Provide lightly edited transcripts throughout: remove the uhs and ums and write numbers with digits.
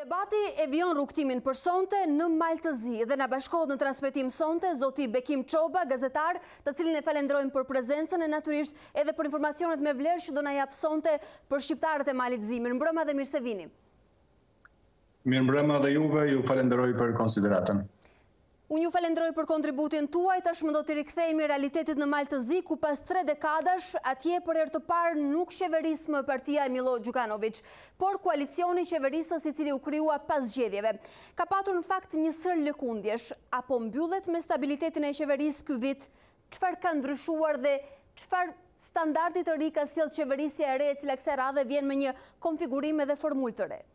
Debati e vion rrugtimin për sonte në Maltëzi dhe na bashkohet në transmetim sonte zoti Bekim Çoba, gazetar, të cilin e falenderojmë për prezencën e natyrisht edhe për informacionet me vlerë që do na jap sonte për shqiptarët e Malit Zi. Mirëmbrëma dhe mirë se vini. Mirëmbrëma dhe juve, ju falenderoj për konsideratën. Unë ju falenderoj për kontributin tuaj, tashmë do të rikthehemi realitetit në Maltëzi, ku pas 3 dekadash, atje për herë të parë nuk qeveris më partia e Milo Gjukanović, por koalicioni qeverisës i cili u krijua pas zgjedhjeve. Ka patur në fakt një sër lëkundjesh, apo mbyllet me stabilitetin e qeverisë ky vit, çfarë ka ndryshuar dhe çfarë standardi të ri ka sjellë qeverisja e re, e cila kësaj radhe vjen me një konfigurim edhe formulë të re?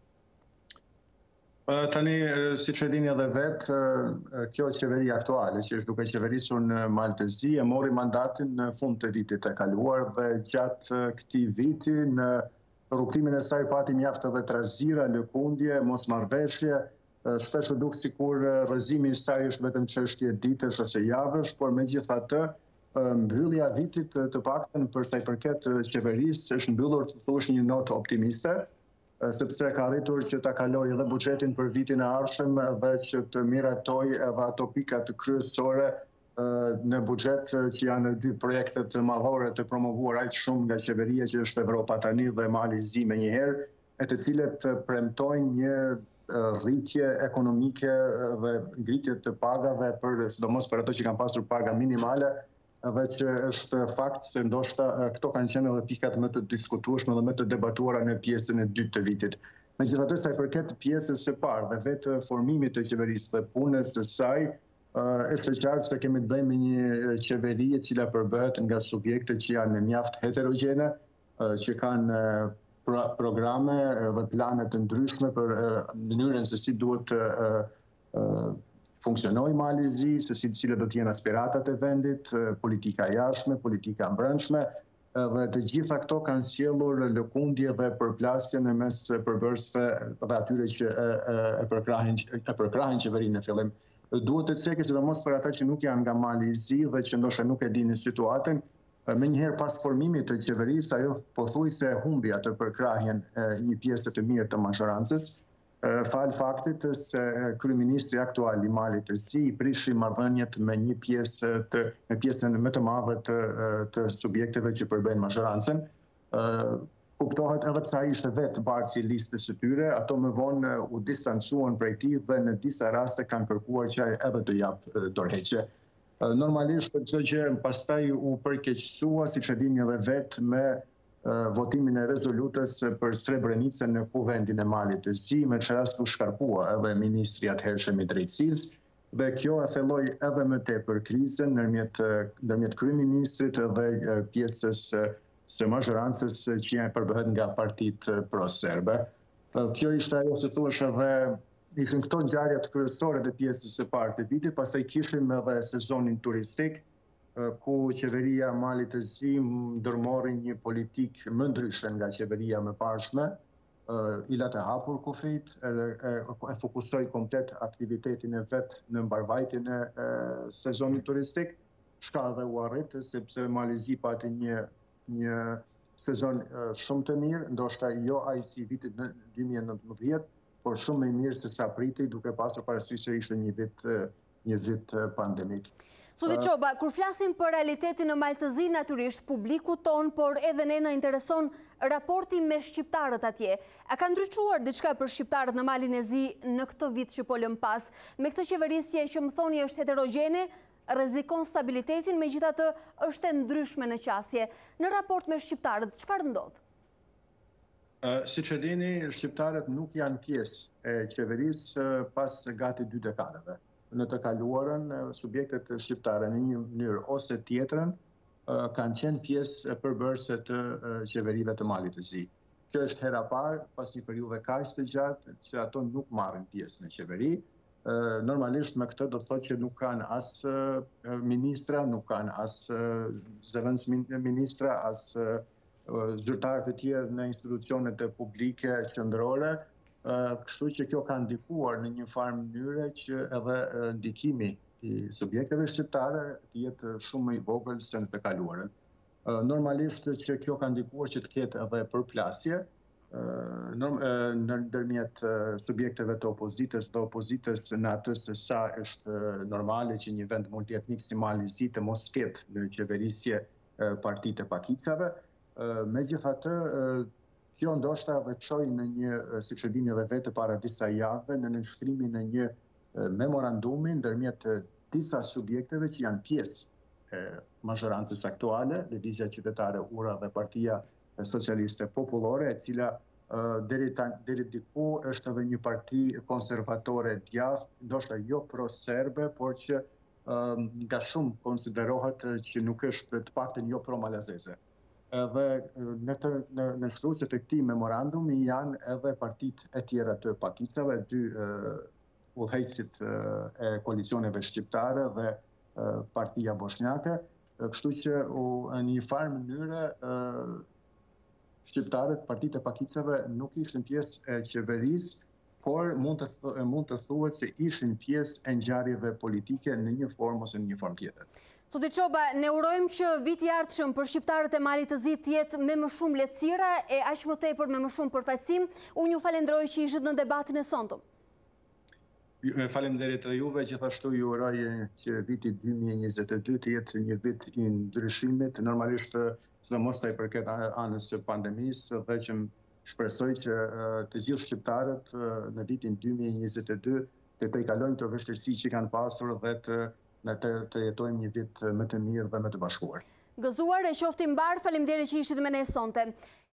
Tani, si që dini edhe vetë, kjo qeveri aktuale, që është duke qeverisur në Maltëzi, e mori mandatin në fund të vitit e kaluar dhe gjatë këtij viti në rrugtimin e saj pati mjaft edhe trazira, lëkundje, mosmarrveshje, shpesh u duk sikur rrëzimi i saj është vetëm çështje ditësh ose javësh, por megjithatë mbyllja e vitit të paktën për sa i përket qeverisë është mbyllur të thuash një notë optimiste, sepse ka arritur që ta kaloj edhe buxhetin për vitin e ardhshëm dhe që të miratoj edhe ato pikat kryesore në buxhet që janë 2 projektet madhore të promovuar aq shumë nga qeveria që është Evropa tani dhe Mali Zi menjëherë, e të cilët premtojnë një rritje ekonomike dhe ngritje të pagave sidomos për ato që kanë pasur paga minimale, dhe që është fakt se ndoshta këto kanë qenë edhe pikat më të diskutueshme dhe më të debatuara në pjesën e dytë të vitit. Megjithatë, sa i përket pjesës së parë dhe vetë formimit të qeverisë dhe punës së saj, është qartë se kemi të bëjmë me një qeveri e cila përbëhet nga subjekte që janë mjaft heterogjene, që kanë programe dhe plane të ndryshme për mënyrën se si duhet funksionoj Mali Zi, se cilët do të jenë aspiratat e vendit, politika jashtme, politika brendshme, dhe të gjitha këto kanë sjellur lëkundje dhe përplasje në mes përbërësve dhe atyre që e përkrahin qeverinë në fillim. Duhet të cekë sidomos për ata që nuk janë nga Mali Zi dhe që ndoshta nuk e dinë situatën, menjëherë pas formimit të qeverisë, ajo pothuajse humbi atë përkrahjen një pjesë të mirë të majorancës, fal faktit se kryeministri aktual i Malit të Zi prishi marrëdhëniet me një pjesën më të madhe të subjekteve që përbëjnë majorancën. Kuptohet edhe pse ai ishte vetë bartësi i listës së tyre, ato më vonë u distancuan prej tij dhe në disa raste kanë kërkuar që ai edhe të jap dorëheqje. Normalisht çdo gjë pastaj u përkeqësua, siç e dini edhe vetë, me votimin e rezolutës për Srebrenicën në kuvendin e Malit të Zi, me që rast u shkarkua edhe ministri atëhershëm i drejtësisë, dhe kjo e thelloi edhe më tepër krizën ndërmjet kryeministrit dhe pjesës së majorancës që përbëhet nga partitë pro-serbe. Kjo ishte ajo, si thuash, edhe ishin këto ngjarjet kryesore të pjesës së parë të vitit, pastaj kishim edhe sezonin turistik, ku qeveria Malit të Zi ndërmori një politikë më ndryshe nga qeveria më parshme, i la të hapur kufit, e fokusoi komplet aktivitetin e vet në mbarvajtjen e sezonit turistik, shka dhe u arrit, sepse Mali Zi pati një sezon shumë të mirë, ndoshta jo ai si vitit në 2019, por shumë më i mirë se sa priti, duke pasur parasysh se ishte një vit pandemik. Zoti Çoba, kur flasim për realitetin në Maltëzi, natyrisht publiku ton, por edhe ne na intereson raporti me shqiptarët atje. A ka ndryshuar diçka për shqiptarët në Malin e Zi në këtë vit që po lëm pas? Me këtë qeverisje që më thoni është heterogjene, rrezikon stabilitetin, megjithatë është e ndryshme në qasje. Në raport me shqiptarët, çfarë ndodh? Siç e dini, shqiptarët nuk janë pjesë e qeverisë pas gati 2 dekadave. Në të kaluarën, subjektet shqiptare në një mënyrë ose tjetrën kanë qenë pjesë përbërëse të qeverive të Malit të Zi. Kjo është hera parë pas një periudhe kaq të gjatë që ato nuk marrin pjesë në qeveri. Normalisht me këtë do të thotë që nuk kanë as ministra, nuk kanë as zëvendës ministra, as zyrtarë të tjerë në institucionet publike qendrore. Kështu që kjo ka ndikuar në një farë mënyre që edhe ndikimi i subjekteve shqiptare të jetë shumë më i vogël se në të kaluarën. Normalisht që kjo ka ndikuar që të ketë edhe përplasje, ndërmjet subjekteve të opozitës dhe opozitës në atë se sa është normale që një vend multietnik si Mali Zi të mos ketë në qeverisje partitë e pakicave. Megjithatë, kjo ndoshta veçoi në një, siç e dini edhe vetë para disa javëve, në nënshkrimin e një memorandumi ndërmjet disa subjekteve që janë pjesë e mazhorancës aktuale, Lëvizja Qytetare URA dhe Partia Socialiste Popullore, e cila deri diku është edhe një parti konservatore djathtë, ndoshta jo pro-serbe, por që nga shumë konsiderohet që nuk është, të paktën jo pro-malazeze. Dhe në shkruesit e këtij memorandumi janë edhe partitë e tjera të pakicave, dy udhëheqësit e koalicioneve shqiptare dhe Partia Bosnjake, kështu që në një farë mënyre shqiptarët, partitë e pakicave nuk ishin pjesë e qeverisë, por mund të thuhet se ishin pjesë e ngjarjeve politike në një formë ose në një formë tjetër. Zoti Çoba, ne urojmë që viti i ardhshëm për shqiptarët e Malit të Zi të jetë me më shumë lehtësira e aq më tepër me më shumë përfaqësim. Unë ju falenderoj që ishit në debatin e sonte. Faleminderit juve, gjithashtu ju uroj që viti 2022 të jetë një vit i ndryshimit, normalisht sidomos sa i përket anës së pandemisë, dhe që shpresoj që të gjithë shqiptarët në vitin 2022 të tejkalojnë të vështirësi që kanë pasur dhe të jetojmë një vit më të mirë dhe më të bashkuar. Gëzuar e qofti mbar, faleminderit që ishit me ne sonte.